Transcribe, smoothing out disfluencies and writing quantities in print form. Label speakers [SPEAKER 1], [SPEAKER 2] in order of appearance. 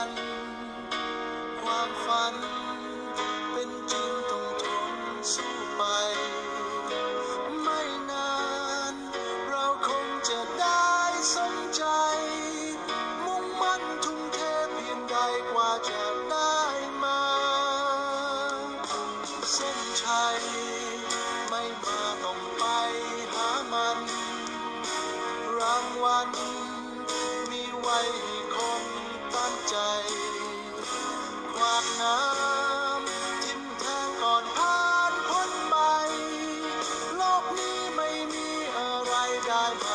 [SPEAKER 1] วันความฝันเป็นจริงต้องทนสู้ไปไม่นานเราคงจะได้สมใจมุ่งมั่นทุ่มเทเพียงใดกว่าจะได้มาเส้นชัยไม่มาต้องไปหามันรางวัลมีไว้ให้คนตั้งใจขวากน้ำทิ่มแทงก่อนผ่านพ้นไปโลกนี้ไม่มีอะไรได้มา